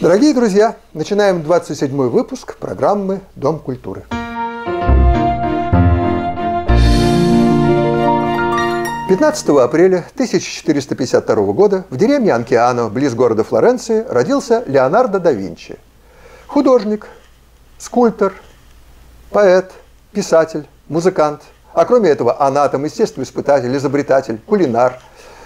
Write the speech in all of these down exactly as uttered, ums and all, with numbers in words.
Дорогие друзья, начинаем двадцать седьмой выпуск программы «Дом культуры». пятнадцатого апреля тысяча четыреста пятьдесят второго года в деревне Анкиано, близ города Флоренции, родился Леонардо да Винчи. Художник, скульптор, поэт, писатель, музыкант, а кроме этого анатом, естествоиспытатель, изобретатель, кулинар.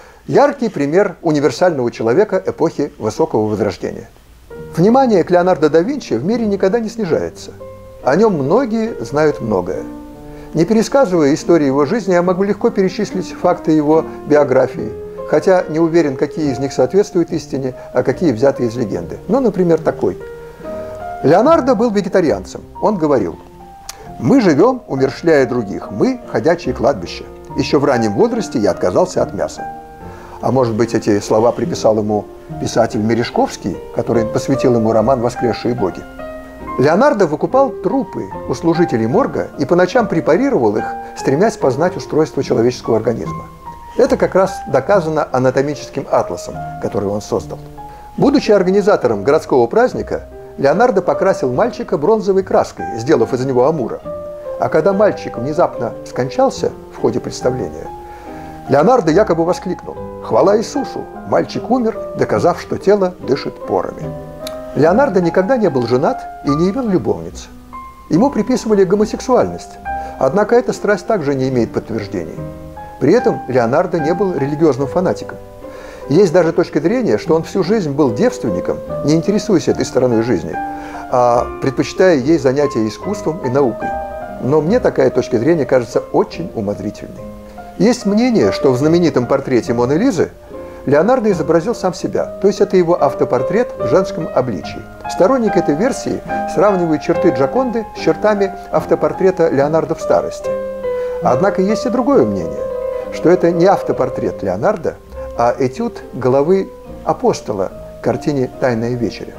Яркий пример универсального человека эпохи Высокого Возрождения. Внимание к Леонардо да Винчи в мире никогда не снижается. О нем многие знают многое. Не пересказывая историю его жизни, я могу легко перечислить факты его биографии, хотя не уверен, какие из них соответствуют истине, а какие взяты из легенды. Ну, например, такой. Леонардо был вегетарианцем. Он говорил: «Мы живем, умерщвляя других. Мы – ходячие кладбища. Еще в раннем возрасте я отказался от мяса». А может быть, эти слова приписал ему писатель Мережковский, который посвятил ему роман «Воскресшие боги». Леонардо выкупал трупы у служителей морга и по ночам препарировал их, стремясь познать устройство человеческого организма. Это как раз доказано анатомическим атласом, который он создал. Будучи организатором городского праздника, Леонардо покрасил мальчика бронзовой краской, сделав из него амура. А когда мальчик внезапно скончался в ходе представления, Леонардо якобы воскликнул: «Хвала Иисусу! Мальчик умер, доказав, что тело дышит порами». Леонардо никогда не был женат и не имел любовниц. Ему приписывали гомосексуальность, однако эта страсть также не имеет подтверждений. При этом Леонардо не был религиозным фанатиком. Есть даже точка зрения, что он всю жизнь был девственником, не интересуясь этой стороной жизни, а предпочитая ей занятия искусством и наукой. Но мне такая точка зрения кажется очень умозрительной. Есть мнение, что в знаменитом портрете Моны Лизы Леонардо изобразил сам себя, то есть это его автопортрет в женском обличии. Сторонник этой версии сравнивает черты Джоконды с чертами автопортрета Леонардо в старости. Однако есть и другое мнение, что это не автопортрет Леонардо, а этюд головы апостола в картине «Тайная вечеря».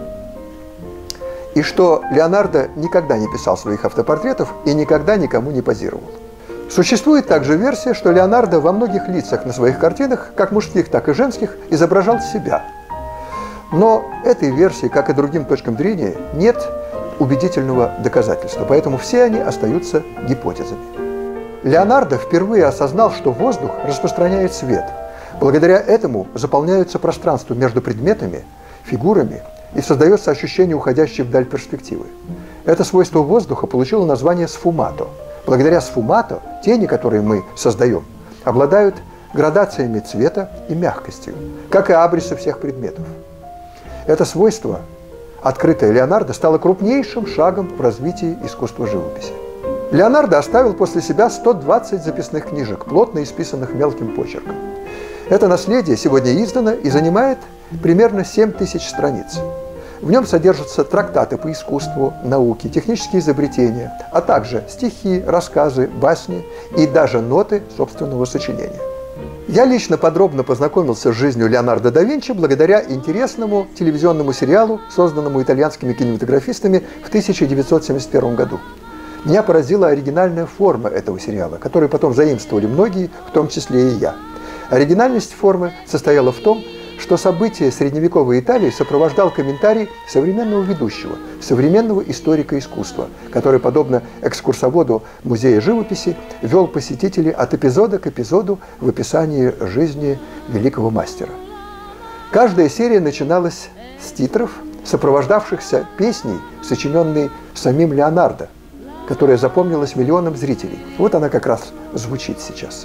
И что Леонардо никогда не писал своих автопортретов и никогда никому не позировал. Существует также версия, что Леонардо во многих лицах на своих картинах, как мужских, так и женских, изображал себя. Но этой версии, как и другим точкам зрения, нет убедительного доказательства, поэтому все они остаются гипотезами. Леонардо впервые осознал, что воздух распространяет свет. Благодаря этому заполняются пространства между предметами, фигурами, и создается ощущение уходящей вдаль перспективы. Это свойство воздуха получило название сфумато. Благодаря сфумато тени, которые мы создаем, обладают градациями цвета и мягкостью, как и абрисы всех предметов. Это свойство, открытое Леонардо, стало крупнейшим шагом в развитии искусства живописи. Леонардо оставил после себя сто двадцать записных книжек, плотно исписанных мелким почерком. Это наследие сегодня издано и занимает примерно семь тысяч страниц. В нем содержатся трактаты по искусству, науке, технические изобретения, а также стихи, рассказы, басни и даже ноты собственного сочинения. Я лично подробно познакомился с жизнью Леонардо да Винчи благодаря интересному телевизионному сериалу, созданному итальянскими кинематографистами в тысяча девятьсот семьдесят первом году. Меня поразила оригинальная форма этого сериала, которую потом заимствовали многие, в том числе и я. Оригинальность формы состояла в том, что события средневековой Италии сопровождал комментарий современного ведущего, современного историка искусства, который, подобно экскурсоводу Музея живописи, вел посетителей от эпизода к эпизоду в описании жизни великого мастера. Каждая серия начиналась с титров, сопровождавшихся песней, сочиненной самим Леонардо, которая запомнилась миллионам зрителей. Вот она как раз звучит сейчас.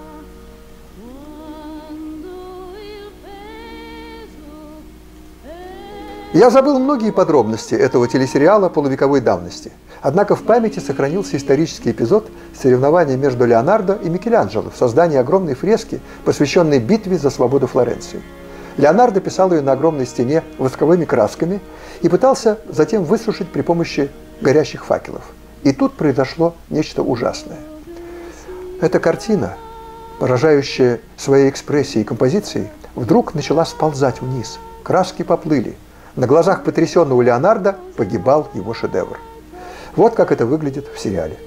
Я забыл многие подробности этого телесериала полувековой давности. Однако в памяти сохранился исторический эпизод соревнования между Леонардо и Микеланджело в создании огромной фрески, посвященной битве за свободу Флоренции. Леонардо писал ее на огромной стене восковыми красками и пытался затем высушить при помощи горящих факелов. И тут произошло нечто ужасное. Эта картина, поражающая своей экспрессией и композицией, вдруг начала сползать вниз. Краски поплыли. На глазах потрясенного Леонардо погибал его шедевр. Вот как это выглядит в сериале.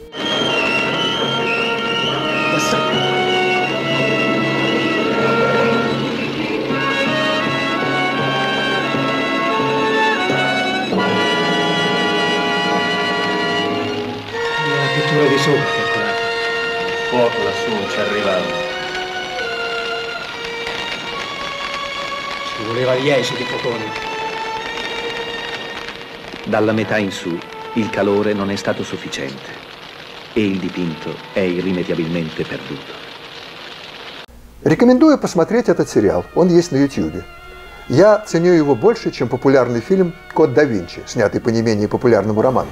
arrivando. Ci voleva dieci di fotoni. Dalla metà in su il calore non è stato sufficiente e il dipinto è irrimediabilmente perduto. Рекомендую посмотреть этот сериал, он есть на ютьюбе. Я ценю его больше, чем популярный фильм «Код да Винчи», снятый по не менее популярному роману.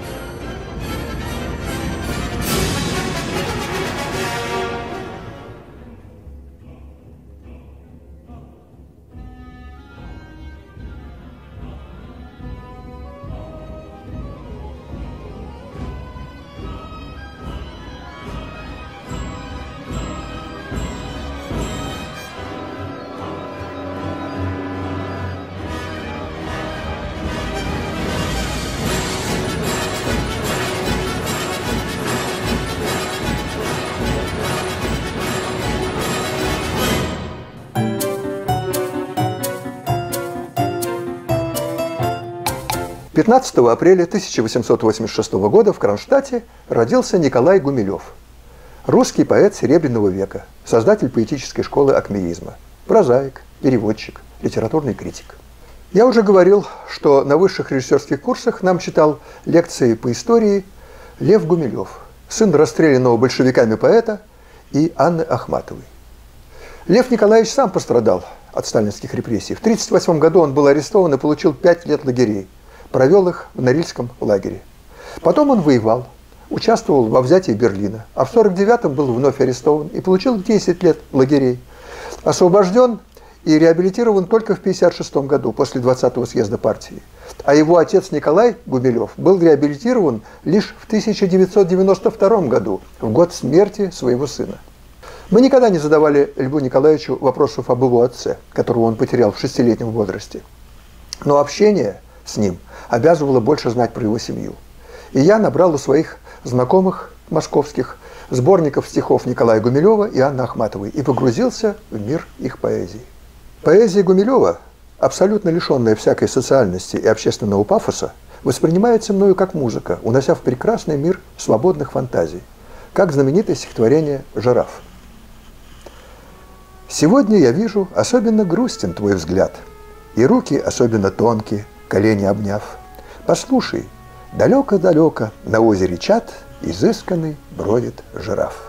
пятнадцатого апреля тысяча восемьсот восемьдесят шестого года в Кронштадте родился Николай Гумилев, русский поэт Серебряного века, создатель поэтической школы акмеизма, прозаик, переводчик, литературный критик. Я уже говорил, что на высших режиссерских курсах нам читал лекции по истории Лев Гумилев, сын расстрелянного большевиками поэта и Анны Ахматовой. Лев Николаевич сам пострадал от сталинских репрессий. В тысяча девятьсот тридцать восьмом году он был арестован и получил пять лет лагерей. Провел их в Норильском лагере. Потом он воевал, участвовал во взятии Берлина, а в сорок девятом был вновь арестован и получил десять лет лагерей. Освобожден и реабилитирован только в пятьдесят шестом году, после двадцатого съезда партии. А его отец Николай Гумилев был реабилитирован лишь в тысяча девятьсот девяносто втором году, в год смерти своего сына. Мы никогда не задавали Льву Николаевичу вопросов об его отце, которого он потерял в шестилетнем возрасте. Но общение с ним обязывало больше знать про его семью. И я набрал у своих знакомых московских сборников стихов Николая Гумилева и Анны Ахматовой и погрузился в мир их поэзии. Поэзия Гумилева, абсолютно лишенная всякой социальности и общественного пафоса, воспринимается мною как музыка, унося в прекрасный мир свободных фантазий, как знаменитое стихотворение «Жираф». «Сегодня я вижу, особенно грустен твой взгляд, и руки особенно тонкие, колени обняв. Послушай, далеко-далеко на озере Чад изысканный бродит жираф.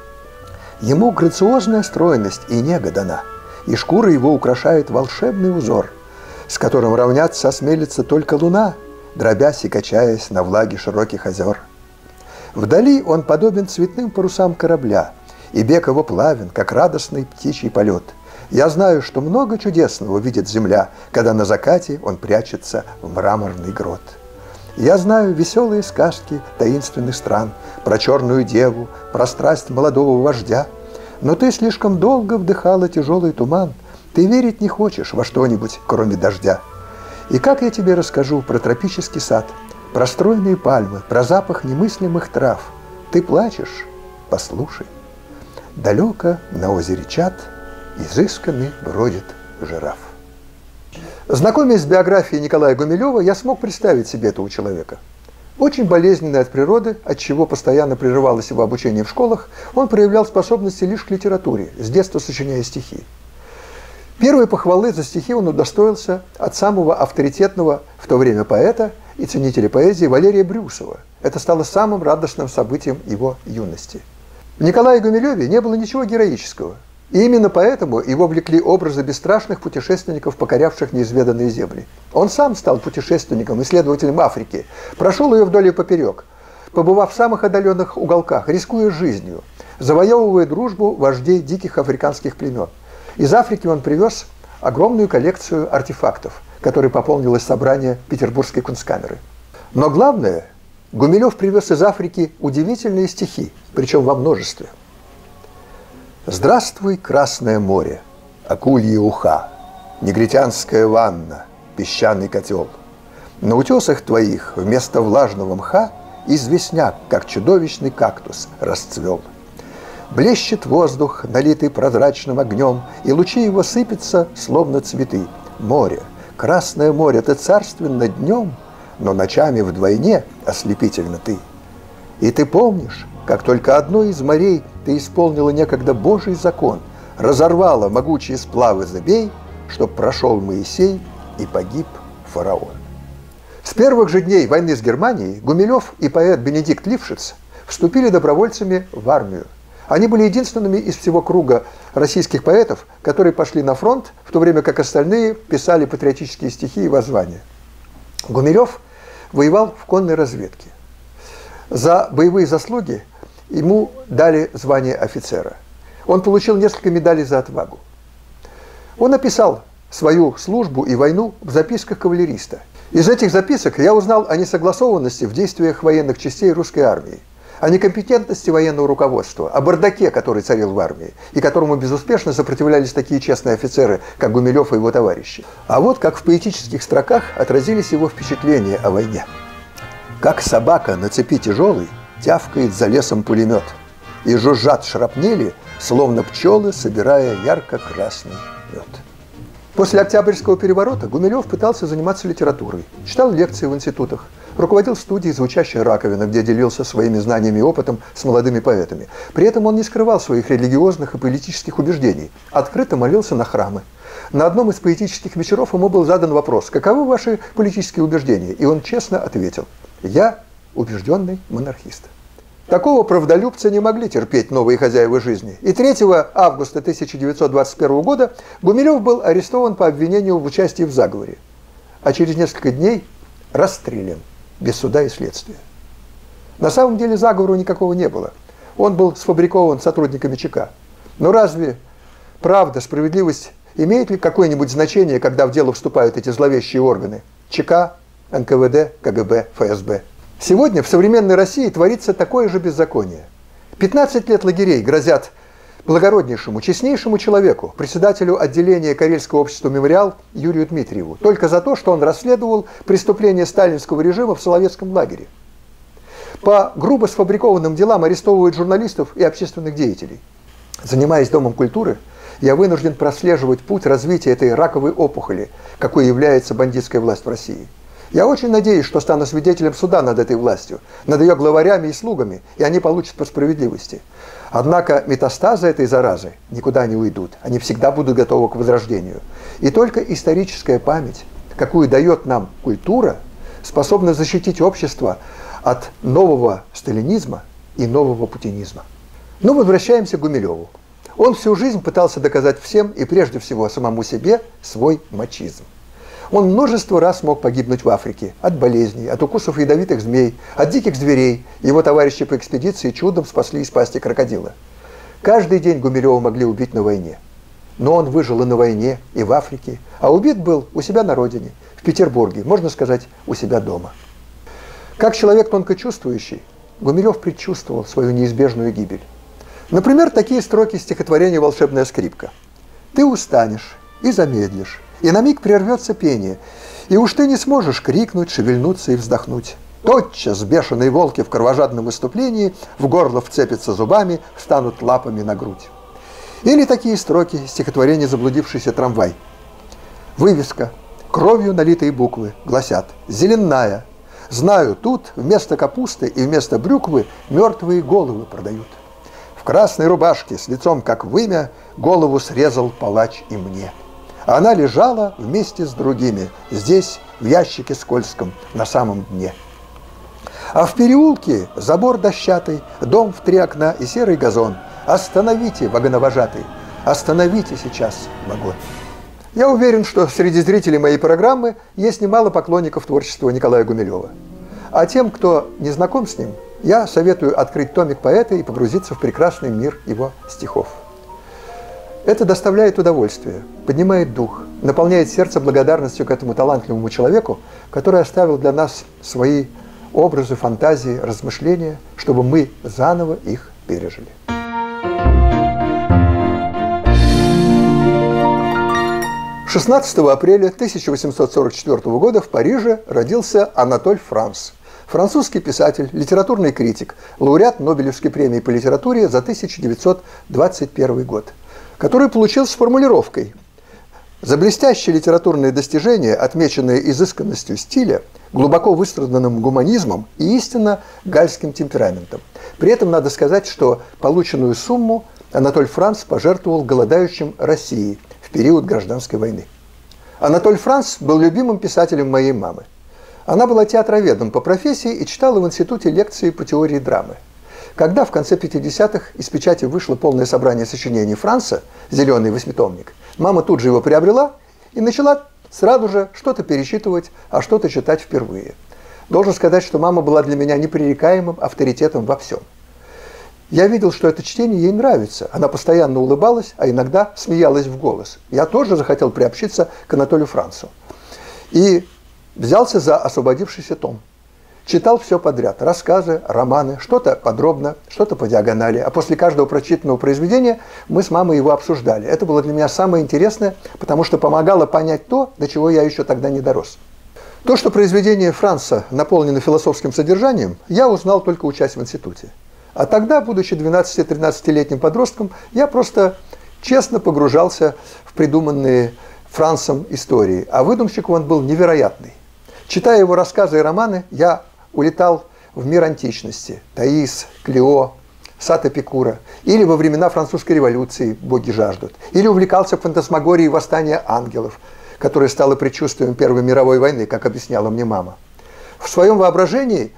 Ему грациозная стройность и нега дана, и шкура его украшает волшебный узор, с которым равняться осмелится только луна, дробясь и качаясь на влаге широких озер. Вдали он подобен цветным парусам корабля, и бег его плавен, как радостный птичий полет. Я знаю, что много чудесного видит земля, когда на закате он прячется в мраморный грот. Я знаю веселые сказки таинственных стран, про черную деву, про страсть молодого вождя. Но ты слишком долго вдыхала тяжелый туман, ты верить не хочешь во что-нибудь, кроме дождя. И как я тебе расскажу про тропический сад, про стройные пальмы, про запах немыслимых трав? Ты плачешь? Послушай. Далеко на озере Чад изысканный бродит жираф. Знакомясь с биографией Николая Гумилева, я смог представить себе этого человека. Очень болезненный от природы, отчего постоянно прерывалось его обучение в школах, он проявлял способности лишь к литературе, с детства сочиняя стихи. Первой похвалы за стихи он удостоился от самого авторитетного в то время поэта и ценителя поэзии Валерия Брюсова. Это стало самым радостным событием его юности. В Николае Гумилеве не было ничего героического. И именно поэтому его влекли образы бесстрашных путешественников, покорявших неизведанные земли. Он сам стал путешественником, исследователем Африки, прошел ее вдоль и поперек, побывав в самых отдаленных уголках, рискуя жизнью, завоевывая дружбу вождей диких африканских племен. Из Африки он привез огромную коллекцию артефактов, которой пополнилось собрание Петербургской кунсткамеры. Но главное, Гумилев привез из Африки удивительные стихи, причем во множестве. Здравствуй, Красное море, акульи уха, негритянская ванна, песчаный котел. На утесах твоих вместо влажного мха известняк, как чудовищный кактус, расцвел. Блещет воздух, налитый прозрачным огнем, и лучи его сыпятся, словно цветы. Море, Красное море, ты царственно днем, но ночами вдвойне ослепительно ты. И ты помнишь, как только одной из морей ты исполнила некогда Божий закон, разорвала могучие сплавы забей, чтоб прошел Моисей и погиб фараон. С первых же дней войны с Германией Гумилев и поэт Бенедикт Лившиц вступили добровольцами в армию. Они были единственными из всего круга российских поэтов, которые пошли на фронт, в то время как остальные писали патриотические стихи и воззвания. Гумилев воевал в конной разведке. За боевые заслуги ему дали звание офицера. Он получил несколько медалей за отвагу. Он описал свою службу и войну в записках кавалериста. Из этих записок я узнал о несогласованности в действиях военных частей русской армии, о некомпетентности военного руководства, о бардаке, который царил в армии, и которому безуспешно сопротивлялись такие честные офицеры, как Гумилев и его товарищи. А вот как в поэтических строках отразились его впечатления о войне. «Как собака на цепи тяжелой тявкает за лесом пулемет, и жужжат шрапнели, словно пчелы, собирая ярко-красный мед». После Октябрьского переворота Гумилев пытался заниматься литературой, читал лекции в институтах, руководил студией «Звучащая раковина», где делился своими знаниями и опытом с молодыми поэтами. При этом он не скрывал своих религиозных и политических убеждений, открыто молился на храмы. На одном из поэтических вечеров ему был задан вопрос: «Каковы ваши политические убеждения?» И он честно ответил: «Я убежденный монархист». Такого правдолюбца не могли терпеть новые хозяева жизни. И третьего августа тысяча девятьсот двадцать первого года Гумилев был арестован по обвинению в участии в заговоре, а через несколько дней расстрелян без суда и следствия. На самом деле заговора никакого не было. Он был сфабрикован сотрудниками ЧК. Но разве правда, справедливость имеет ли какое-нибудь значение, когда в дело вступают эти зловещие органы? ЧК, эн ка вэ дэ, ка гэ бэ, эф эс бэ. Сегодня в современной России творится такое же беззаконие. пятнадцать лет лагерей грозят благороднейшему, честнейшему человеку, председателю отделения Карельского общества «Мемориал» Юрию Дмитриеву, только за то, что он расследовал преступления сталинского режима в Соловецком лагере. По грубо сфабрикованным делам арестовывают журналистов и общественных деятелей. Занимаясь Домом культуры, я вынужден прослеживать путь развития этой раковой опухоли, какой является бандитская власть в России. Я очень надеюсь, что стану свидетелем суда над этой властью, над ее главарями и слугами, и они получат по справедливости. Однако метастазы этой заразы никуда не уйдут, они всегда будут готовы к возрождению. И только историческая память, какую дает нам культура, способна защитить общество от нового сталинизма и нового путинизма. Но возвращаемся к Гумилеву. Он всю жизнь пытался доказать всем и прежде всего самому себе свой мачизм. Он множество раз мог погибнуть в Африке от болезней, от укусов ядовитых змей, от диких зверей. Его товарищи по экспедиции чудом спасли из пасти крокодила. Каждый день Гумилева могли убить на войне. Но он выжил и на войне, и в Африке, а убит был у себя на родине, в Петербурге, можно сказать, у себя дома. Как человек тонко чувствующий, Гумилев предчувствовал свою неизбежную гибель. Например, такие строки стихотворения «Волшебная скрипка». «Ты устанешь и замедлишь, и на миг прервется пение, и уж ты не сможешь крикнуть, шевельнуться и вздохнуть. Тотчас бешеные волки в кровожадном выступлении в горло вцепятся зубами, встанут лапами на грудь». Или такие строки стихотворения «Заблудившийся трамвай». Вывеска, кровью налитые буквы, гласят: «Зеленая. Знаю, тут вместо капусты и вместо брюквы мертвые головы продают. В красной рубашке с лицом как вымя голову срезал палач и мне. Она лежала вместе с другими здесь, в ящике скользком, на самом дне. А в переулке забор дощатый, дом в три окна и серый газон. Остановите, вагоновожатый, остановите сейчас вагон». Я уверен, что среди зрителей моей программы есть немало поклонников творчества Николая Гумилева. А тем, кто не знаком с ним, я советую открыть томик поэта и погрузиться в прекрасный мир его стихов. Это доставляет удовольствие, поднимает дух, наполняет сердце благодарностью к этому талантливому человеку, который оставил для нас свои образы, фантазии, размышления, чтобы мы заново их пережили. шестнадцатого апреля тысяча восемьсот сорок четвёртого года в Париже родился Анатоль Франс, французский писатель, литературный критик, лауреат Нобелевской премии по литературе за тысяча девятьсот двадцать первый год, который получил с формулировкой: «За блестящие литературные достижения, отмеченные изысканностью стиля, глубоко выстраданным гуманизмом и истинно гальским темпераментом. При этом надо сказать, что полученную сумму Анатоль Франц пожертвовал голодающим России в период гражданской войны. Анатоль Франц был любимым писателем моей мамы. Она была театроведом по профессии и читала в институте лекции по теории драмы. Когда в конце пятидесятых из печати вышло полное собрание сочинений Франца «Зеленый восьмитомник», мама тут же его приобрела и начала сразу же что-то перечитывать, а что-то читать впервые. Должен сказать, что мама была для меня непререкаемым авторитетом во всем. Я видел, что это чтение ей нравится. Она постоянно улыбалась, а иногда смеялась в голос. Я тоже захотел приобщиться к Анатолию Францу. И взялся за освободившийся том. Читал все подряд. Рассказы, романы, что-то подробно, что-то по диагонали. А после каждого прочитанного произведения мы с мамой его обсуждали. Это было для меня самое интересное, потому что помогало понять то, до чего я еще тогда не дорос. То, что произведения Франца наполнены философским содержанием, я узнал только учась в институте. А тогда, будучи двенадцати-тринадцатилетним подростком, я просто честно погружался в придуманные Францем истории. А выдумщик он был невероятный. Читая его рассказы и романы, я улетал в мир античности. Таис, Клео, сад Эпикура. Или во времена французской революции «Боги жаждут». Или увлекался фантасмагорией восстания ангелов, которое стало предчувствием Первой мировой войны, как объясняла мне мама. В своем воображении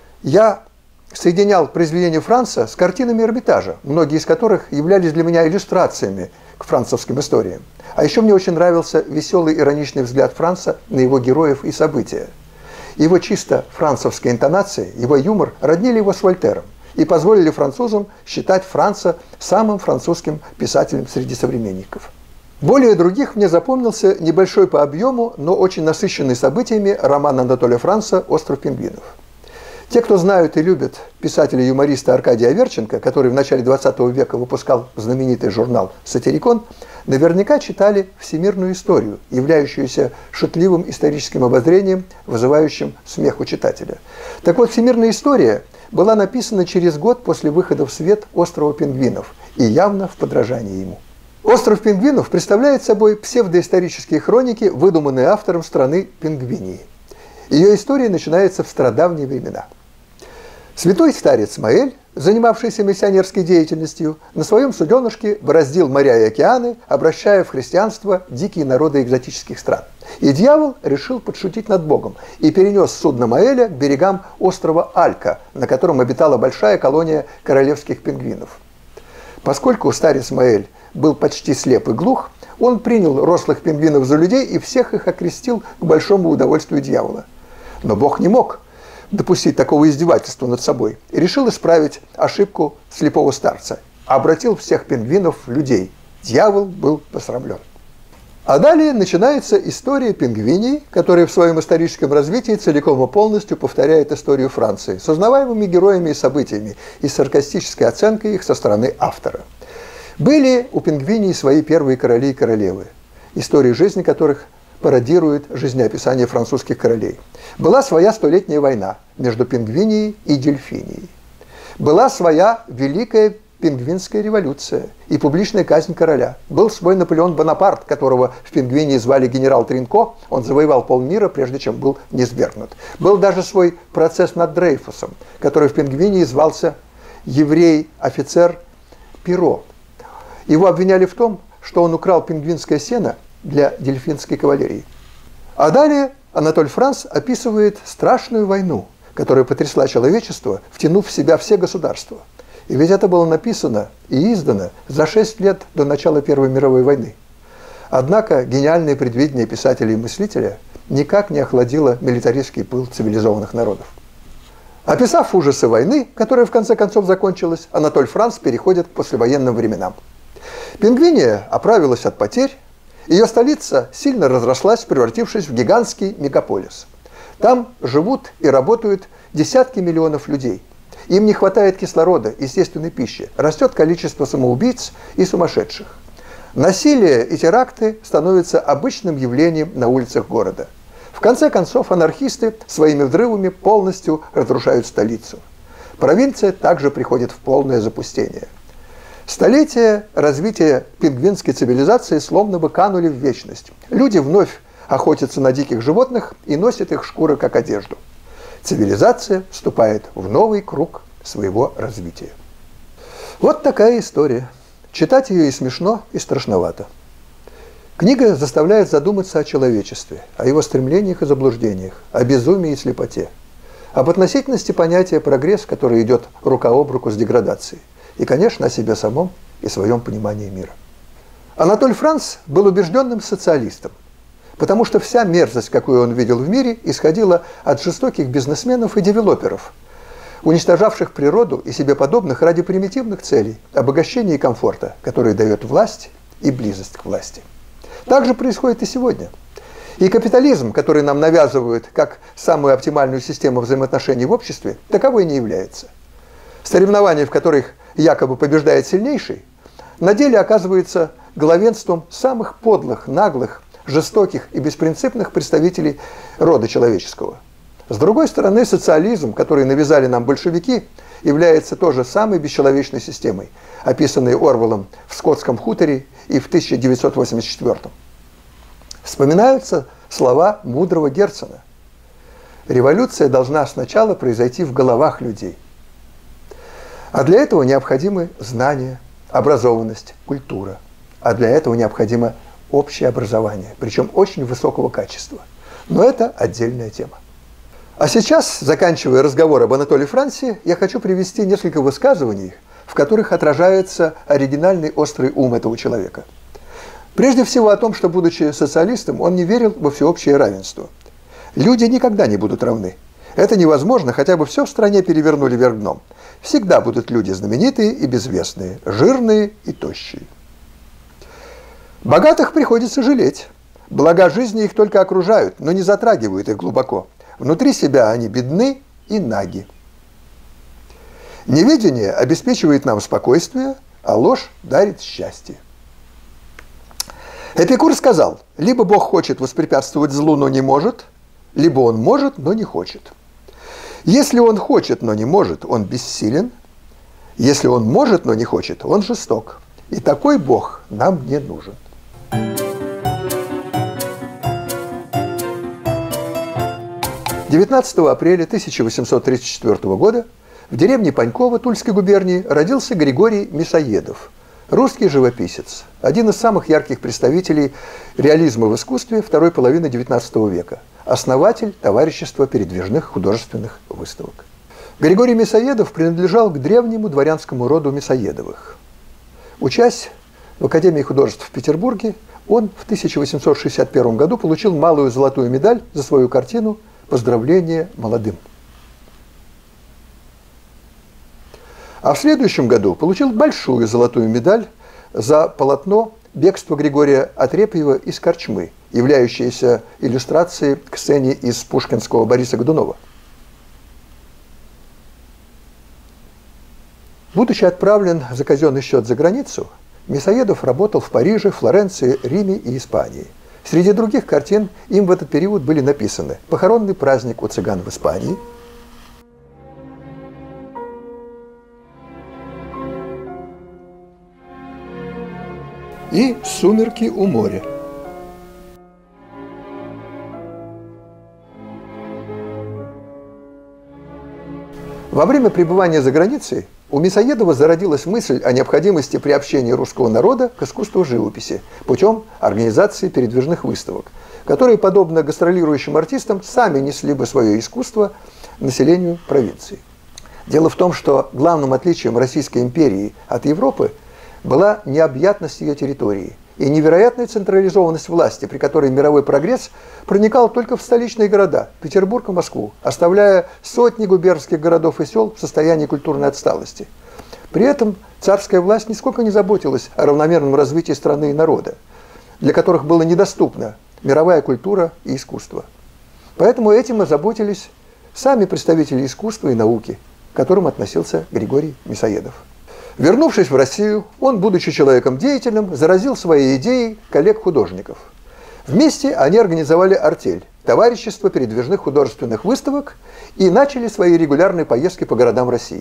я соединял произведения Франца с картинами Эрмитажа, многие из которых являлись для меня иллюстрациями к французским историям. А еще мне очень нравился веселый ироничный взгляд Франца на его героев и события. Его чисто францевская интонация, его юмор роднили его с Вольтером и позволили французам считать Франца самым французским писателем среди современников. Более других мне запомнился небольшой по объему, но очень насыщенный событиями роман Анатолия Франца «Остров пингвинов». Те, кто знают и любят писателя-юмориста Аркадия Аверченко, который в начале двадцатого века выпускал знаменитый журнал «Сатирикон», наверняка читали «Всемирную историю», являющуюся шутливым историческим обозрением, вызывающим смех у читателя. Так вот, «Всемирная история» была написана через год после выхода в свет «Острова пингвинов» и явно в подражании ему. «Остров пингвинов» представляет собой псевдоисторические хроники, выдуманные автором страны Пингвинии. Ее история начинается в стародавние времена. Святой старец Маэль, занимавшийся миссионерской деятельностью, на своем суденышке бороздил моря и океаны, обращая в христианство дикие народы экзотических стран. И дьявол решил подшутить над Богом и перенес судно Маэля к берегам острова Алька, на котором обитала большая колония королевских пингвинов. Поскольку старец Маэль был почти слеп и глух, он принял рослых пингвинов за людей и всех их окрестил к большому удовольствию дьявола. Но Бог не мог допустить такого издевательства над собой и решил исправить ошибку слепого старца. Обратил всех пингвинов в людей. Дьявол был посрамлен. А далее начинается история пингвиний, которая в своем историческом развитии целиком и полностью повторяет историю Франции с узнаваемыми героями и событиями и саркастической оценкой их со стороны автора. Были у пингвиний свои первые короли и королевы, истории жизни которых пародирует жизнеописание французских королей. Была своя столетняя война между Пингвинией и Дельфинией. Была своя Великая Пингвинская революция и публичная казнь короля. Был свой Наполеон Бонапарт, которого в Пингвинии звали генерал Тринко. Он завоевал полмира, прежде чем был низвергнут. Был даже свой процесс над Дрейфусом, который в Пингвинии звался еврей-офицер Пиро. Его обвиняли в том, что он украл пингвинское сено для дельфинской кавалерии. А далее Анатоль Франц описывает страшную войну, которая потрясла человечество, втянув в себя все государства. И ведь это было написано и издано за шесть лет до начала Первой мировой войны. Однако гениальное предвидение писателя и мыслителя никак не охладило милитаристский пыл цивилизованных народов. Описав ужасы войны, которая в конце концов закончилась, Анатоль Франц переходит к послевоенным временам. Пингвиния оправилась от потерь, ее столица сильно разрослась, превратившись в гигантский мегаполис. Там живут и работают десятки миллионов людей. Им не хватает кислорода, естественной пищи, растет количество самоубийц и сумасшедших. Насилие и теракты становятся обычным явлением на улицах города. В конце концов, анархисты своими взрывами полностью разрушают столицу. Провинция также приходит в полное запустение. Столетия развития пингвинской цивилизации словно бы канули в вечность. Люди вновь охотятся на диких животных и носят их шкуры как одежду. Цивилизация вступает в новый круг своего развития. Вот такая история. Читать ее и смешно, и страшновато. Книга заставляет задуматься о человечестве, о его стремлениях и заблуждениях, о безумии и слепоте, об относительности понятия прогресс, который идет рука об руку с деградацией, и, конечно, о себе самом и своем понимании мира. Анатоль Франц был убежденным социалистом, потому что вся мерзость, какую он видел в мире, исходила от жестоких бизнесменов и девелоперов, уничтожавших природу и себе подобных ради примитивных целей, обогащения и комфорта, которые дает власть и близость к власти. Так же происходит и сегодня. И капитализм, который нам навязывают как самую оптимальную систему взаимоотношений в обществе, таковой не является. Соревнования, в которых якобы побеждает сильнейший, на деле оказывается главенством самых подлых, наглых, жестоких и беспринципных представителей рода человеческого. С другой стороны, социализм, который навязали нам большевики, является тоже самой бесчеловечной системой, описанной Орвеллом в «Скотском хуторе» и в тысяча девятьсот восемьдесят четвёртом. Вспоминаются слова мудрого Герцена. Революция должна сначала произойти в головах людей. А для этого необходимы знания, образованность, культура. А для этого необходимо общее образование, причем очень высокого качества. Но это отдельная тема. А сейчас, заканчивая разговор об Анатолии Франце, я хочу привести несколько высказываний, в которых отражается оригинальный острый ум этого человека. Прежде всего о том, что, будучи социалистом, он не верил во всеобщее равенство. Люди никогда не будут равны. Это невозможно, хотя бы все в стране перевернули вверх дном. Всегда будут люди знаменитые и безвестные, жирные и тощие. Богатых приходится жалеть. Блага жизни их только окружают, но не затрагивают их глубоко. Внутри себя они бедны и наги. Неведение обеспечивает нам спокойствие, а ложь дарит счастье. Эпикур сказал, либо Бог хочет воспрепятствовать злу, но не может, либо он может, но не хочет. Если он хочет, но не может, он бессилен. Если он может, но не хочет, он жесток. И такой Бог нам не нужен. девятнадцатого апреля тысяча восемьсот тридцать четвёртого года в деревне Паньково Тульской губернии родился Григорий Мясоедов, русский живописец, один из самых ярких представителей реализма в искусстве второй половины девятнадцатого века, основатель товарищества передвижных художественных выставок. Григорий Мясоедов принадлежал к древнему дворянскому роду Мясоедовых. Учась в Академии художеств в Петербурге, он в тысяча восемьсот шестьдесят первом году получил малую золотую медаль за свою картину «Поздравление молодым». А в следующем году получил большую золотую медаль за полотно «Бегство Григория Отрепьева из корчмы», являющееся иллюстрацией к сцене из пушкинского Бориса Годунова. Будучи отправлен за казенный счет за границу, Мясоедов работал в Париже, Флоренции, Риме и Испании. Среди других картин им в этот период были написаны «Похоронный праздник у цыган в Испании», и «Сумерки у моря». Во время пребывания за границей у Мясоедова зародилась мысль о необходимости приобщения русского народа к искусству живописи путем организации передвижных выставок, которые, подобно гастролирующим артистам, сами несли бы свое искусство населению провинции. Дело в том, что главным отличием Российской империи от Европы была необъятность ее территории и невероятная централизованность власти, при которой мировой прогресс проникал только в столичные города – Петербург и Москву, оставляя сотни губернских городов и сел в состоянии культурной отсталости. При этом царская власть нисколько не заботилась о равномерном развитии страны и народа, для которых была недоступна мировая культура и искусство. Поэтому этим озаботились сами представители искусства и науки, к которым относился Григорий Мясоедов. Вернувшись в Россию, он, будучи человеком деятельным, заразил своей идеей коллег-художников. Вместе они организовали артель – товарищество передвижных художественных выставок и начали свои регулярные поездки по городам России.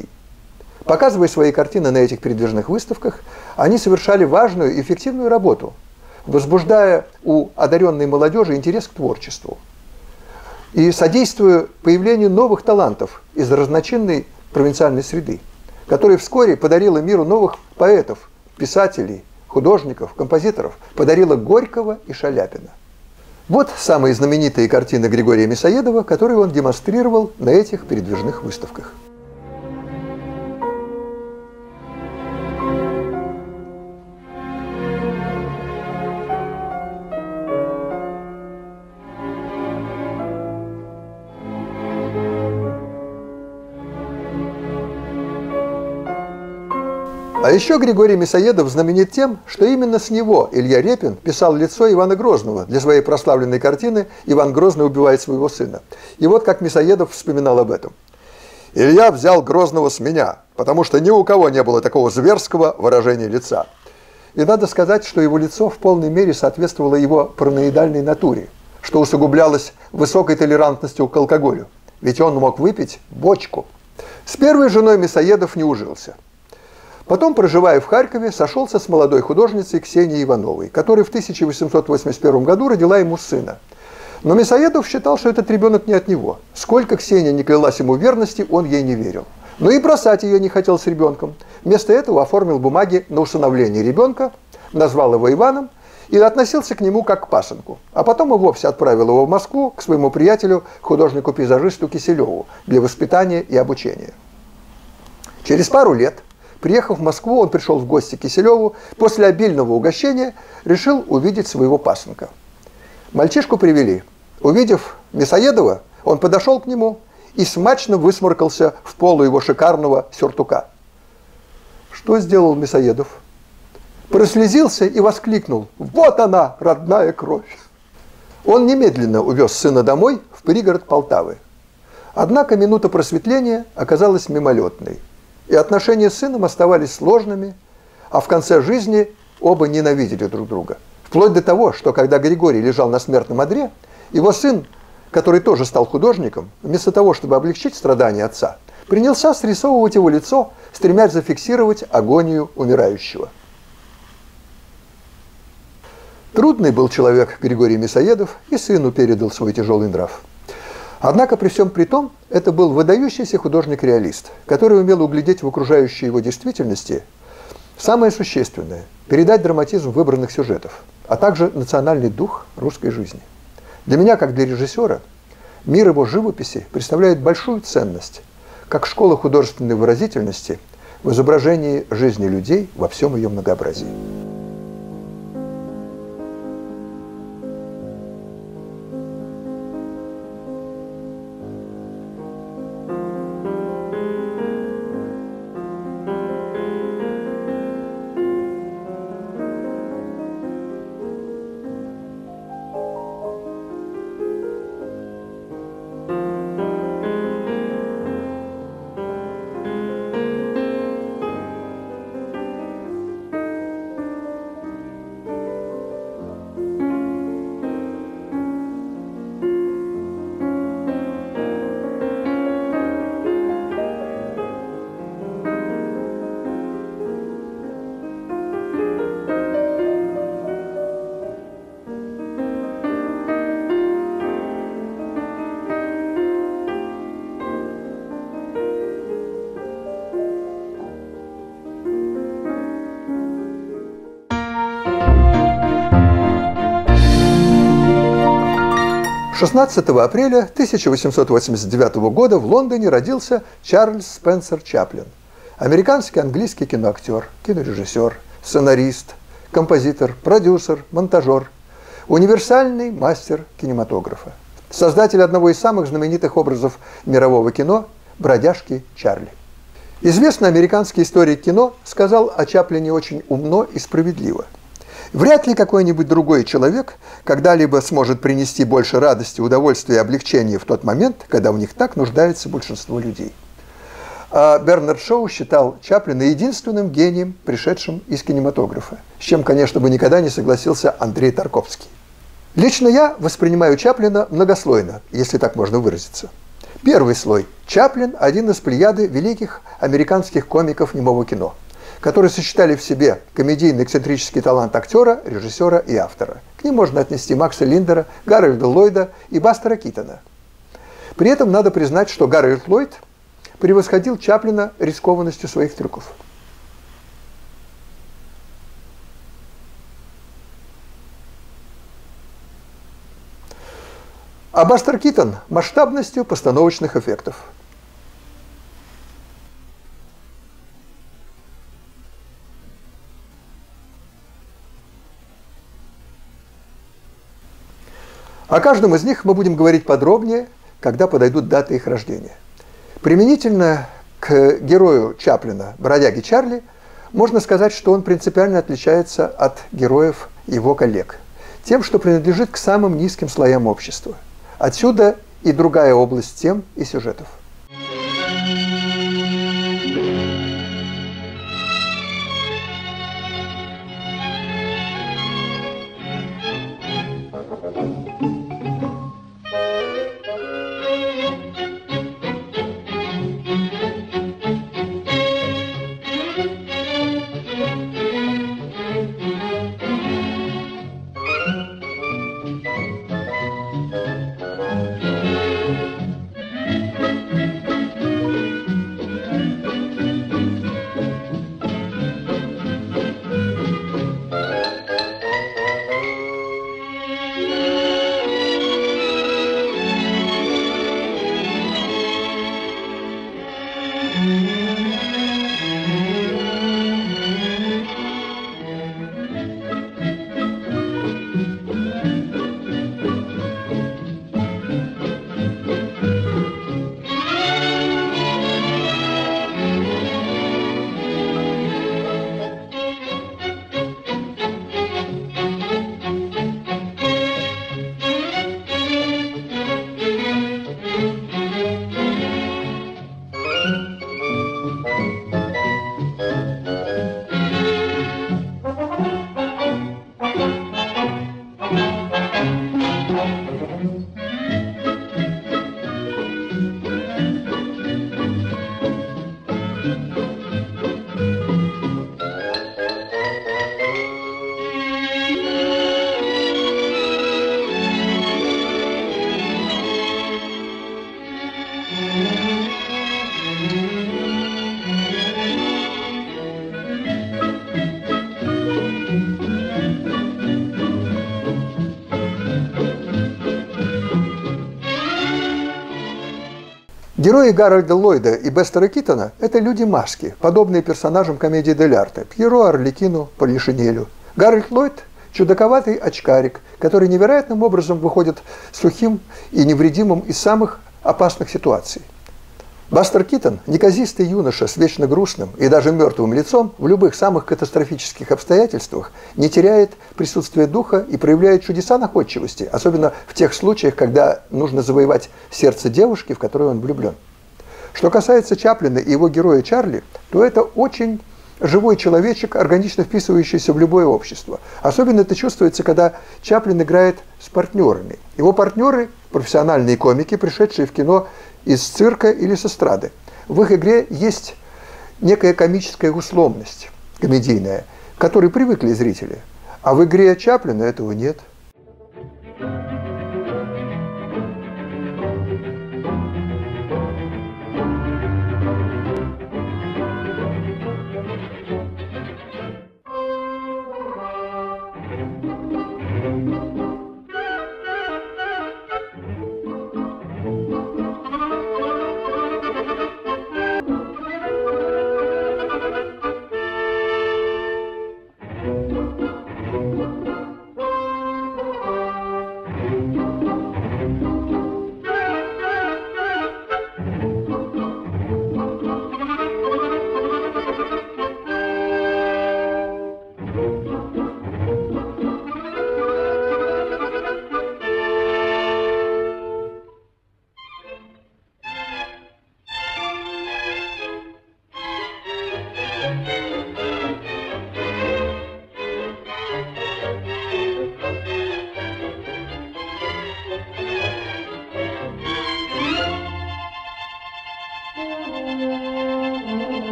Показывая свои картины на этих передвижных выставках, они совершали важную и эффективную работу. возбуждая у одаренной молодежи интерес к творчеству и содействуя появлению новых талантов из разночинной провинциальной среды, которая вскоре подарила миру новых поэтов, писателей, художников, композиторов, подарила Горького и Шаляпина. Вот самые знаменитые картины Григория Мясоедова, которые он демонстрировал на этих передвижных выставках. А еще Григорий Мясоедов знаменит тем, что именно с него Илья Репин писал лицо Ивана Грозного для своей прославленной картины «Иван Грозный убивает своего сына». И вот как Мясоедов вспоминал об этом. «Илья взял Грозного с меня, потому что ни у кого не было такого зверского выражения лица». И надо сказать, что его лицо в полной мере соответствовало его параноидальной натуре, что усугублялось высокой толерантностью к алкоголю. Ведь он мог выпить бочку. С первой женой Мясоедов не ужился. Потом, проживая в Харькове, сошелся с молодой художницей Ксенией Ивановой, которая в тысяча восемьсот восемьдесят первом году родила ему сына. Но Мясоедов считал, что этот ребенок не от него. Сколько Ксения не клялась ему верности, он ей не верил. Но и бросать ее не хотел с ребенком. Вместо этого оформил бумаги на усыновление ребенка, назвал его Иваном и относился к нему как к пасынку. А потом и вовсе отправил его в Москву к своему приятелю, художнику-пейзажисту Киселеву, для воспитания и обучения. Через пару лет, приехав в Москву, он пришел в гости к Киселеву, после обильного угощения решил увидеть своего пасынка. Мальчишку привели. Увидев Мясоедова, он подошел к нему и смачно высморкался в полу его шикарного сюртука. Что сделал Мясоедов? Прослезился и воскликнул: «Вот она, родная кровь!» Он немедленно увез сына домой в пригород Полтавы. Однако минута просветления оказалась мимолетной, и отношения с сыном оставались сложными, а в конце жизни оба ненавидели друг друга. Вплоть до того, что когда Григорий лежал на смертном одре, его сын, который тоже стал художником, вместо того, чтобы облегчить страдания отца, принялся срисовывать его лицо, стремясь зафиксировать агонию умирающего. Трудный был человек Григорий Мясоедов, и сыну передал свой тяжелый нрав. Однако при всем при том, это был выдающийся художник-реалист, который умел углядеть в окружающей его действительности самое существенное – передать драматизм выбранных сюжетов, а также национальный дух русской жизни. Для меня, как для режиссера, мир его живописи представляет большую ценность, как школа художественной выразительности в изображении жизни людей во всем ее многообразии. шестнадцатого апреля тысяча восемьсот восемьдесят девятого года в Лондоне родился Чарльз Спенсер Чаплин, американский английский киноактер, кинорежиссер, сценарист, композитор, продюсер, монтажер, универсальный мастер кинематографа, создатель одного из самых знаменитых образов мирового кино «Бродяжки Чарли». Известный американский историк кино сказал о Чаплине очень умно и справедливо. Вряд ли какой-нибудь другой человек когда-либо сможет принести больше радости, удовольствия и облегчения в тот момент, когда в них так нуждается большинство людей. А Бернард Шоу считал Чаплина единственным гением, пришедшим из кинематографа, с чем, конечно, бы никогда не согласился Андрей Тарковский. Лично я воспринимаю Чаплина многослойно, если так можно выразиться. Первый слой. Чаплин – один из плеяды великих американских комиков немого кино. которые сочетали в себе комедийный эксцентрический талант актера, режиссера и автора. К ним можно отнести Макса Линдера, Гарольда Ллойда и Бастера Китона. При этом надо признать, что Гарольд Ллойд превосходил Чаплина рискованностью своих трюков. А Бастер Китон – масштабностью постановочных эффектов. О каждом из них мы будем говорить подробнее, когда подойдут даты их рождения. Применительно к герою Чаплина, бродяге Чарли, можно сказать, что он принципиально отличается от героев его коллег тем, что принадлежит к самым низким слоям общества. Отсюда и другая область тем и сюжетов. Герои Гарольда Ллойда и Бастера Китона – это люди-маски, подобные персонажам комедии дель арте – Пьеро, Арлекину, Полишинелю. Гарольд Ллойд – чудаковатый очкарик, который невероятным образом выходит сухим и невредимым из самых опасных ситуаций. Бастер Китон – неказистый юноша с вечно грустным и даже мертвым лицом в любых самых катастрофических обстоятельствах не теряет присутствие духа и проявляет чудеса находчивости, особенно в тех случаях, когда нужно завоевать сердце девушки, в которую он влюблен. Что касается Чаплина и его героя Чарли, то это очень живой человечек, органично вписывающийся в любое общество. Особенно это чувствуется, когда Чаплин играет с партнерами. Его партнеры – профессиональные комики, пришедшие в кино из цирка или с эстрады. В их игре есть некая комическая условность, комедийная, к которой привыкли зрители. А в игре Чаплина этого нет.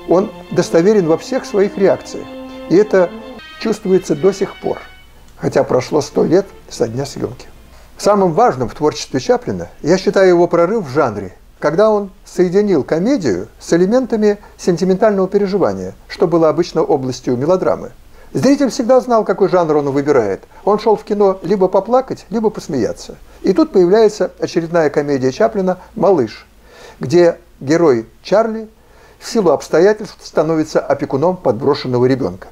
Он достоверен во всех своих реакциях. И это чувствуется до сих пор, хотя прошло сто лет со дня съемки. Самым важным в творчестве Чаплина я считаю его прорыв в жанре, когда он соединил комедию с элементами сентиментального переживания, что было обычно областью мелодрамы. Зритель всегда знал, какой жанр он выбирает. Он шел в кино либо поплакать, либо посмеяться. И тут появляется очередная комедия Чаплина «Малыш», где герой Чарли в силу обстоятельств становится опекуном подброшенного ребенка.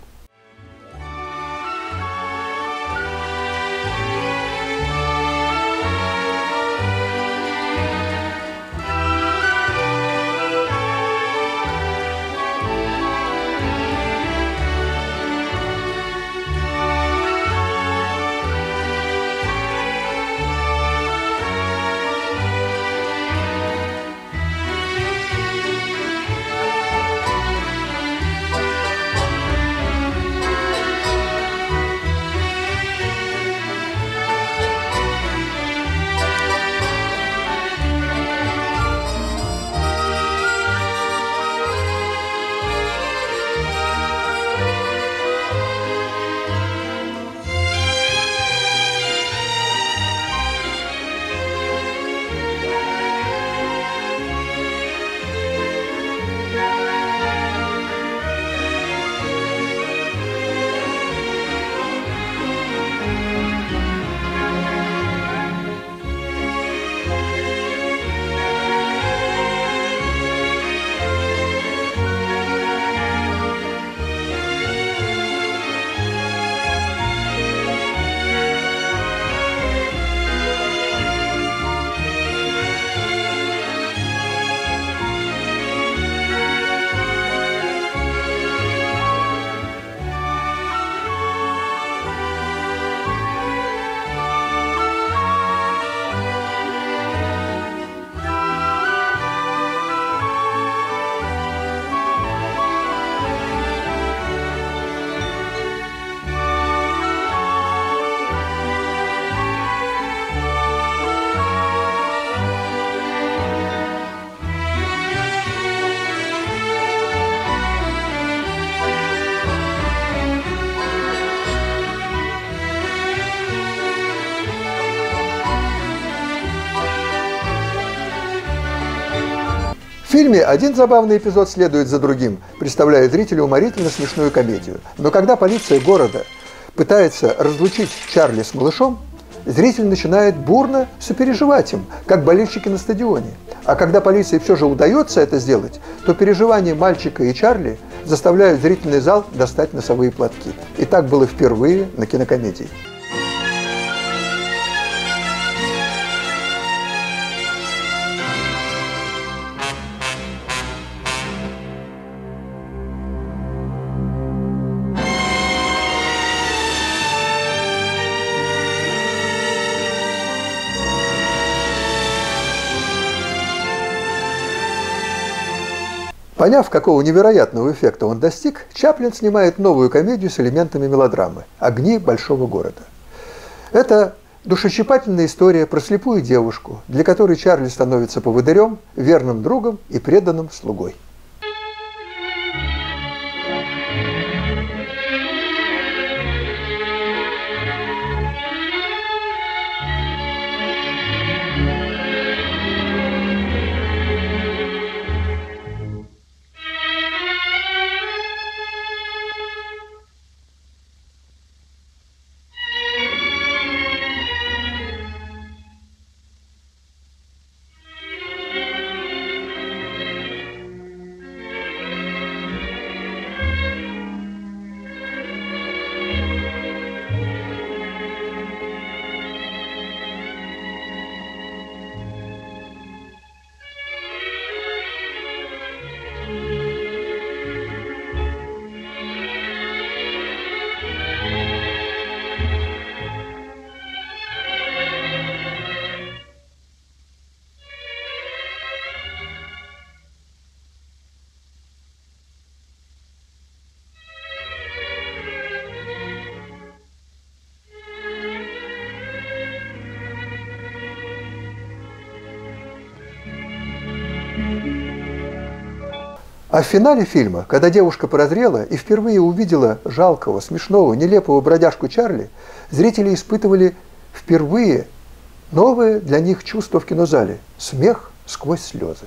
В фильме один забавный эпизод следует за другим, представляя зрителю уморительно смешную комедию. Но когда полиция города пытается разлучить Чарли с малышом, зритель начинает бурно сопереживать им, как болельщики на стадионе. А когда полиции все же удается это сделать, то переживания мальчика и Чарли заставляют зрительный зал достать носовые платки. И так было впервые на кинокомедии. Поняв, какого невероятного эффекта он достиг, Чаплин снимает новую комедию с элементами мелодрамы «Огни большого города». Это душещипательная история про слепую девушку, для которой Чарли становится поводырем, верным другом и преданным слугой. А в финале фильма, когда девушка прозрела и впервые увидела жалкого, смешного, нелепого бродяжку Чарли, зрители испытывали впервые новое для них чувство в кинозале – смех сквозь слезы.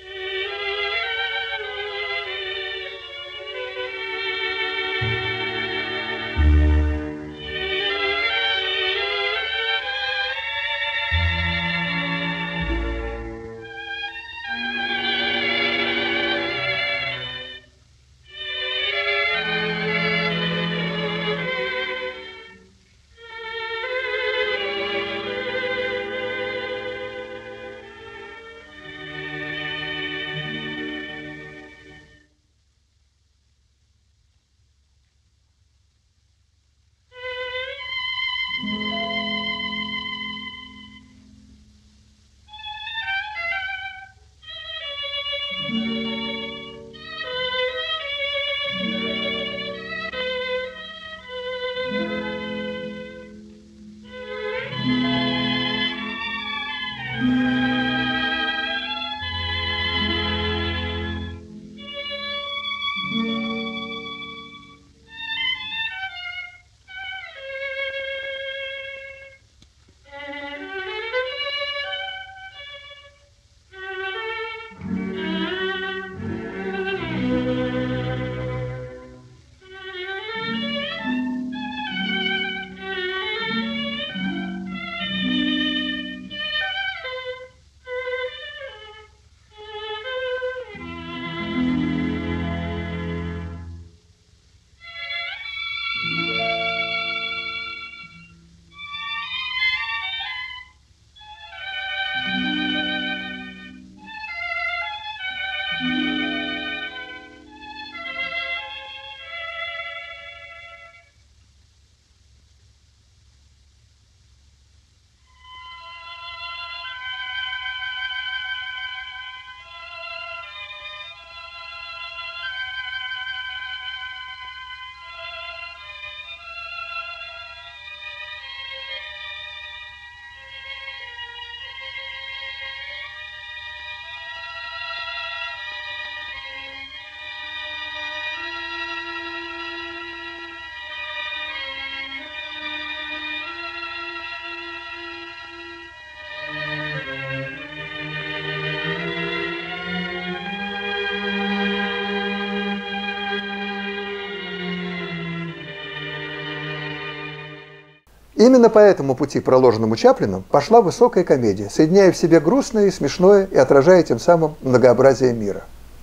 Именно по этому пути, проложенному Чаплином, пошла высокая комедия, соединяя в себе грустное и смешное и отражая тем самым многообразие мира.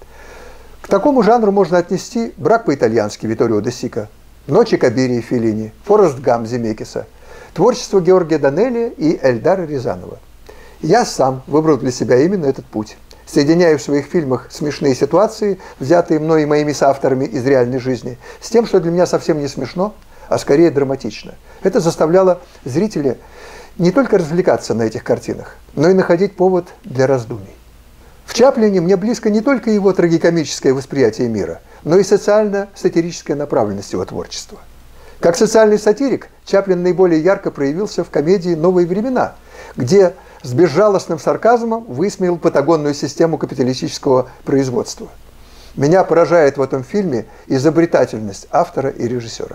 К такому жанру можно отнести «Брак по-итальянски» Витторио де Сика, «Ночи Кабири» Феллини, «Форест Гамп» Земекиса, творчество Георгия Данелия и Эльдара Рязанова. Я сам выбрал для себя именно этот путь. Соединяю в своих фильмах смешные ситуации, взятые мной и моими соавторами из реальной жизни, с тем, что для меня совсем не смешно, а скорее драматично. Это заставляло зрителя не только развлекаться на этих картинах, но и находить повод для раздумий. В Чаплине мне близко не только его трагикомическое восприятие мира, но и социально-сатирическая направленность его творчества. Как социальный сатирик, Чаплин наиболее ярко проявился в комедии «Новые времена», где с безжалостным сарказмом высмеял патагонную систему капиталистического производства. Меня поражает в этом фильме изобретательность автора и режиссера.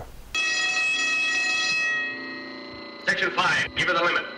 Section five, give it a limit.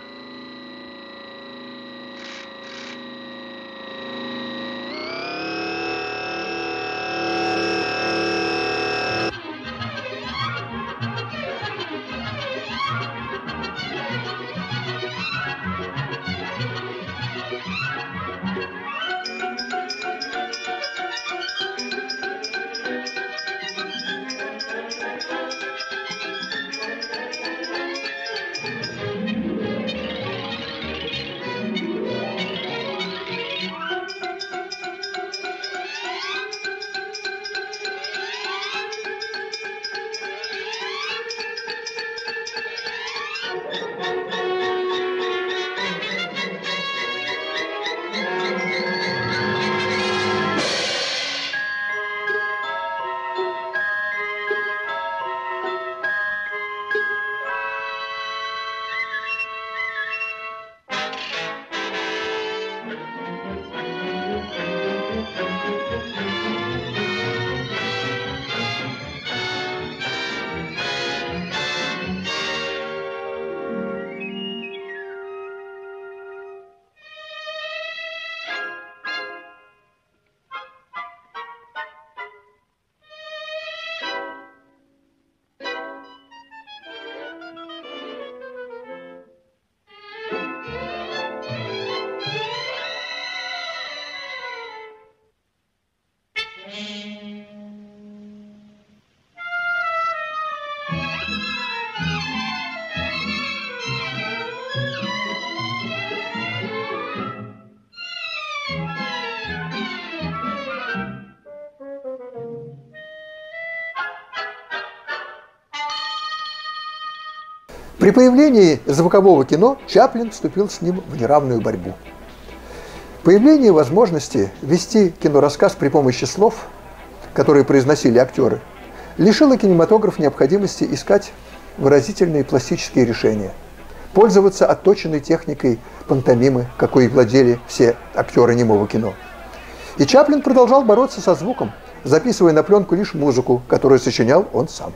При появлении звукового кино Чаплин вступил с ним в неравную борьбу. Появление возможности вести кинорассказ при помощи слов, которые произносили актеры, лишило кинематограф необходимости искать выразительные пластические решения, пользоваться отточенной техникой пантомимы, какой владели все актеры немого кино. И Чаплин продолжал бороться со звуком, записывая на пленку лишь музыку, которую сочинял он сам.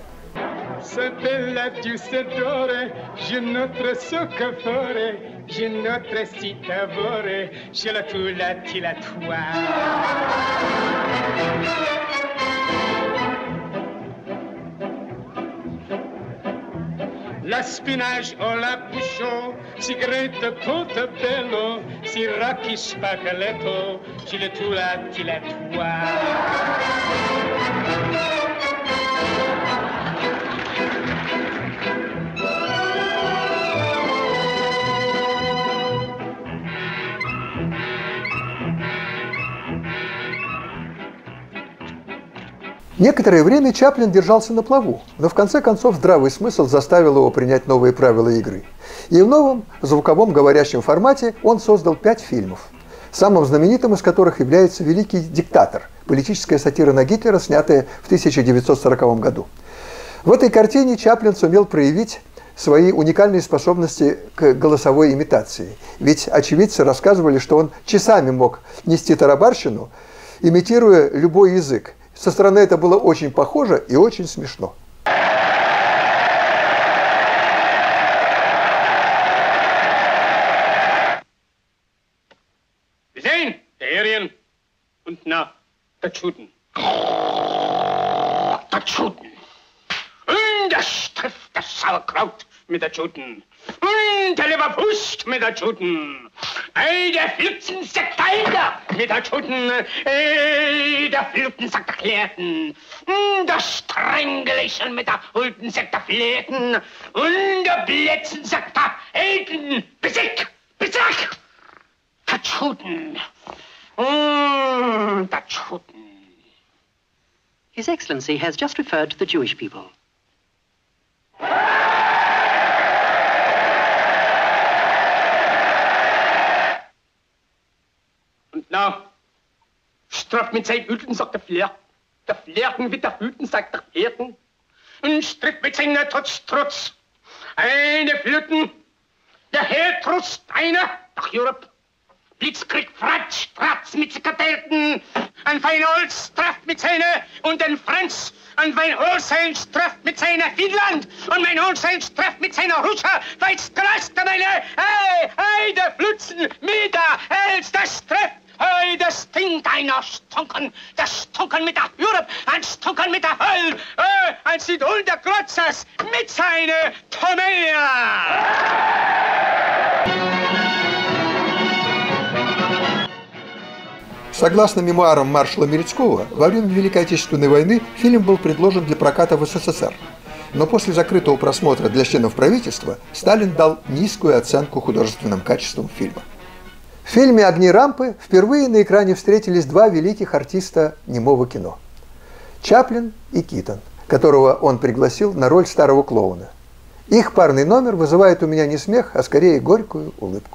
La spinach o la bouchon, cigarette portobello, siracchi spaghetto, ciletula tilatua. Некоторое время Чаплин держался на плаву, но в конце концов здравый смысл заставил его принять новые правила игры. И в новом звуковом говорящем формате он создал пять фильмов, самым знаменитым из которых является «Великий диктатор», политическая сатира на Гитлера, снятая в тысяча девятьсот сороковом году. В этой картине Чаплин сумел проявить свои уникальные способности к голосовой имитации. Ведь очевидцы рассказывали, что он часами мог нести тарабарщину, имитируя любой язык. Со стороны это было очень похоже и очень смешно. Sehen, der Arien und na, der Tschuten. Der Tschuten. Und das trifft das Sauerkraut mit der Tschuten. Und der Leberwurst mit der Tschuten. Ey, der Flitzen sagt Alter mit der Tschuten. Ey, der Flitzen sagt der Klärten. Das Strängelchen mit der Hulten sagt der Fläten. Und der Blitzen sagt der Elten. Besick, Besick. Der Tschuten. Mm, der Tschuten. His Excellency has just referred to the Jewish people. Und na, straff mit seinen Hüten, sagt der Flirt. Der Flirten mit der Hüten, sagt der Flirten. Und stritt mit seiner Trotz-Trotz. Eine Flirten, der Herr Trotz, einer, nach Europe. Blitzkrieg, Fratsch, Tratz mit Zikadelten. Ein Feinholz trifft mit seiner und den Franz. Ein Feinholzhelm trifft mit seiner Finnland. Und mein Holzhelm trifft mit seiner Rutscher. Weil's Gras der meine, hey, hey, der Flutzen, mit der Hels, das trifft. Hey, das stinkt einer Stunken, das Stunken mit der Europe, ein Stunken mit der Höll, äh, ein Sidol der Glotzers mit seiner Tomelia. Согласно мемуарам маршала Мерецкого, во время Великой Отечественной войны фильм был предложен для проката в СССР. Но после закрытого просмотра для членов правительства Сталин дал низкую оценку художественным качествам фильма. В фильме «Огни рампы» впервые на экране встретились два великих артиста немого кино – Чаплин и Китон, которого он пригласил на роль старого клоуна. Их парный номер вызывает у меня не смех, а скорее горькую улыбку.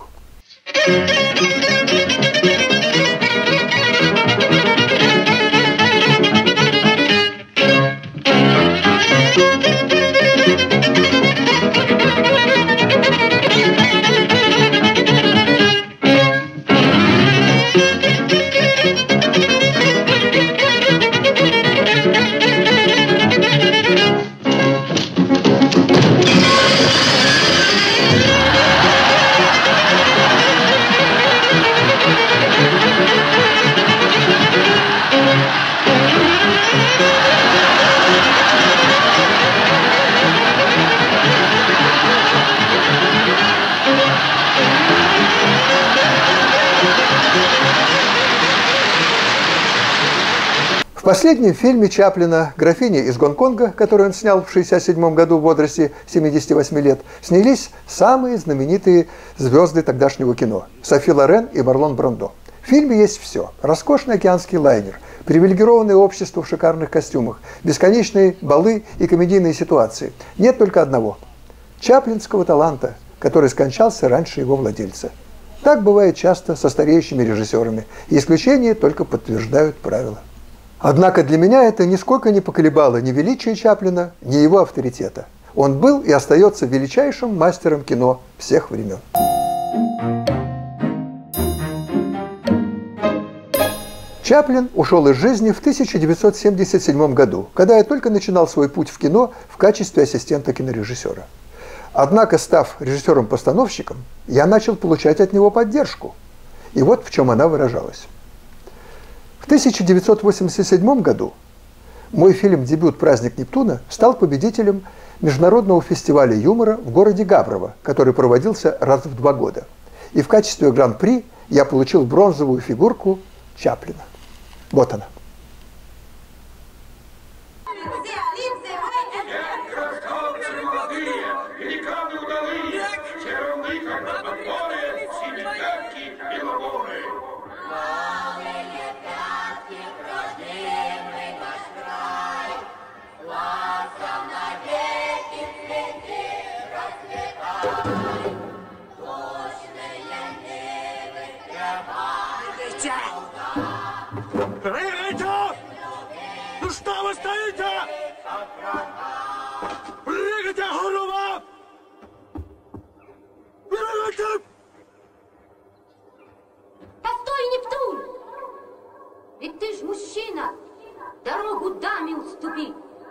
В последнем фильме Чаплина «Графиня из Гонконга», который он снял в шестьдесят седьмом году в возрасте семидесяти восьми лет, снялись самые знаменитые звезды тогдашнего кино – Софи Лорен и Марлон Брандо. В фильме есть все – роскошный океанский лайнер, привилегированное общество в шикарных костюмах, бесконечные балы и комедийные ситуации. Нет только одного – чаплинского таланта, который скончался раньше его владельца. Так бывает часто со стареющими режиссерами, и исключения только подтверждают правила. Однако для меня это нисколько не поколебало ни величия Чаплина, ни его авторитета. Он был и остается величайшим мастером кино всех времен. Чаплин ушел из жизни в тысяча девятьсот семьдесят седьмом году, когда я только начинал свой путь в кино в качестве ассистента кинорежиссера. Однако, став режиссером-постановщиком, я начал получать от него поддержку. И вот в чем она выражалась. В тысяча девятьсот восемьдесят седьмом году мой фильм-дебют «Праздник Нептуна» стал победителем Международного фестиваля юмора в городе Габрово, который проводился раз в два года. И в качестве гран-при я получил бронзовую фигурку Чаплина. Вот она. Прыгайте! Ну что вы стоите? Прыгайте, голова! Прыгайте! Постой, Нептун! Ведь ты ж мужчина! Дорогу даме уступи!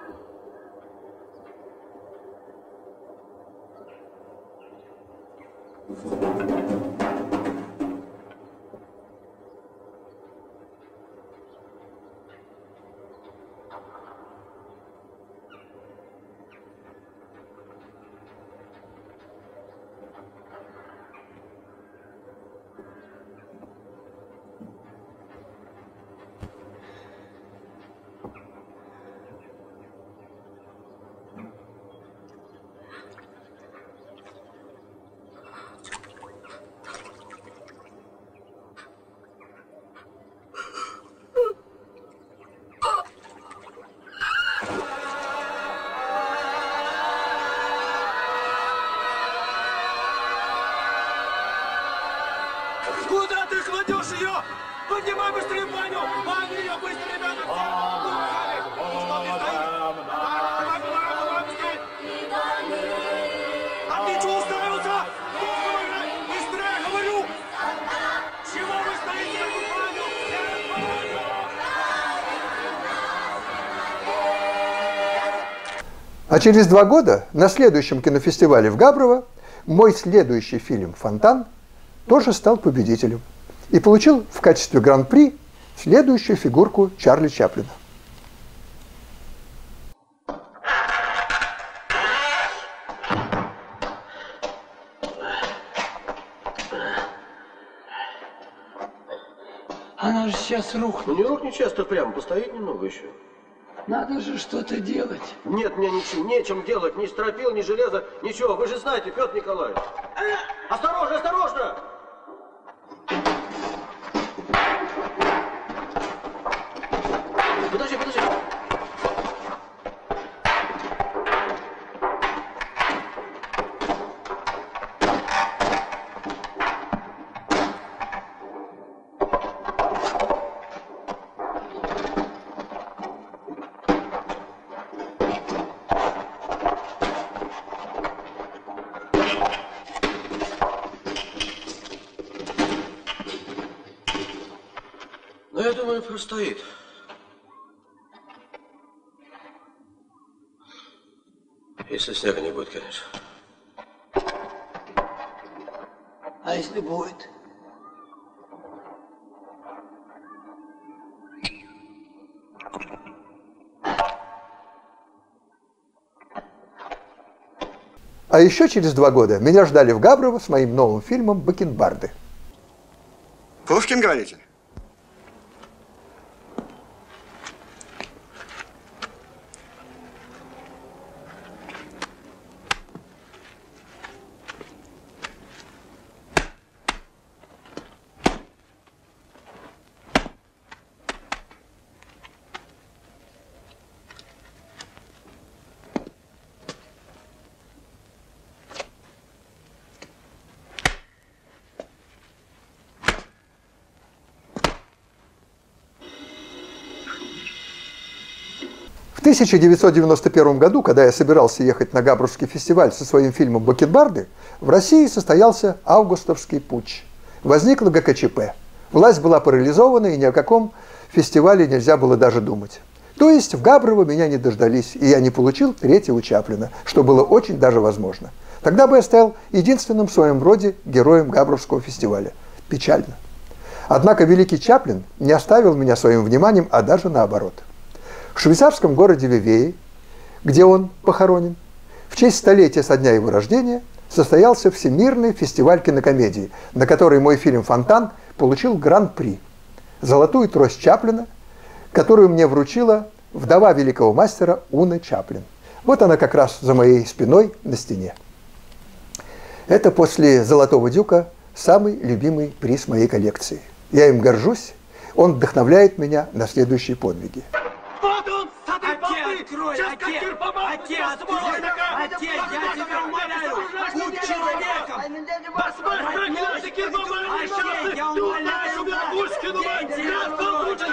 Куда ты кладешь ее? Поднимай быстрее баню! Баню ее быстро, ребята! Что ты стоишь? Давай, давай, давай, быстрее! А ты чего уставился? Быстрее, говорю! Чего вы стоите? Баню! Баню! А через два года на следующем кинофестивале в Габрово мой следующий фильм «Фонтан» тоже стал победителем и получил в качестве гран-при следующую фигурку Чарли Чаплина. Она же сейчас рухнет. Ну не рухнет часто прямо, постоит немного еще. Надо же что-то делать. Нет, мне ничего, нечем делать, ни стропил, ни железа, ничего. Вы же знаете, Петр Николаевич. Осторожно, осторожно! Подожди, подожди. Ну, я думаю, простоит. Если снега не будет, конечно. А если будет? А еще через два года меня ждали в Габрово с моим новым фильмом «Бакенбарды». Пушкин, говорите? тысяча девятьсот девяносто первом году, когда я собирался ехать на Габровский фестиваль со своим фильмом «Бакенбарды», в России состоялся августовский путч. Возникла ГКЧП. Власть была парализована, и ни о каком фестивале нельзя было даже думать. То есть в Габрово меня не дождались, и я не получил третьего Чаплина, что было очень даже возможно. Тогда бы я стал единственным в своем роде героем Габровского фестиваля. Печально. Однако великий Чаплин не оставил меня своим вниманием, а даже наоборот. В швейцарском городе Вивее, где он похоронен, в честь столетия со дня его рождения состоялся Всемирный фестиваль кинокомедии, на который мой фильм «Фонтан» получил гран-при – золотую трость Чаплина, которую мне вручила вдова великого мастера Уна Чаплин. Вот она как раз за моей спиной на стене. Это после «Золотого дюка» самый любимый приз моей коллекции. Я им горжусь, он вдохновляет меня на следующие подвиги. Вот он, смотри, открой, сейчас как ты попал, отец, отец, я тебя умоляю, будь человеком. Посмотри, проклясти, кирпобай, несчастный, ты узнаешь у меня Пушкину, я получен,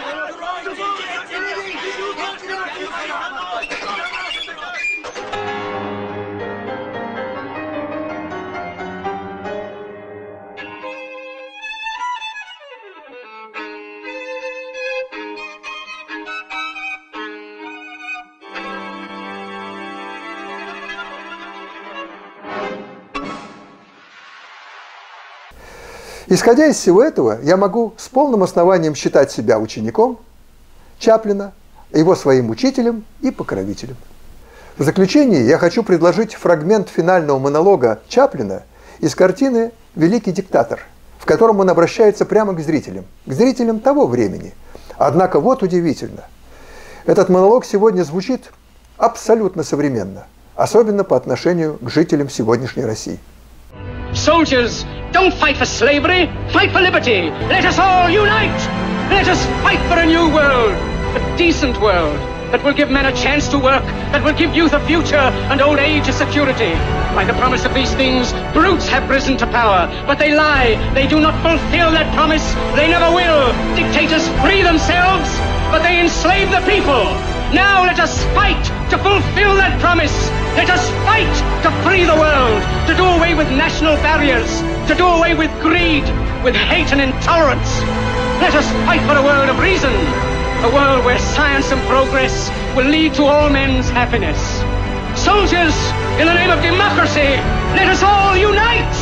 Исходя из всего этого, я могу с полным основанием считать себя учеником Чаплина, его своим учителем и покровителем. В заключение я хочу предложить фрагмент финального монолога Чаплина из картины «Великий диктатор», в котором он обращается прямо к зрителям, к зрителям того времени. Однако вот удивительно, этот монолог сегодня звучит абсолютно современно, особенно по отношению к жителям сегодняшней России. Soldiers, don't fight for slavery, fight for liberty. Let us all unite. Let us fight for a new world, a decent world, that will give men a chance to work, that will give youth a future and old age a security. By the promise of these things, brutes have risen to power, but they lie. They do not fulfill that promise. They never will. Dictators free themselves, but they enslave the people. Now let us fight to fulfill that promise. Let us fight to free the world, to do away with national barriers, to do away with greed, with hate and intolerance. Let us fight for a world of reason, a world where science and progress will lead to all men's happiness. Soldiers, in the name of democracy, let us all unite!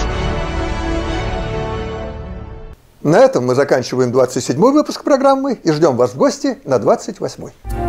На этом мы заканчиваем двадцать седьмой выпуск программы и ждем вас в гости на двадцать восьмой.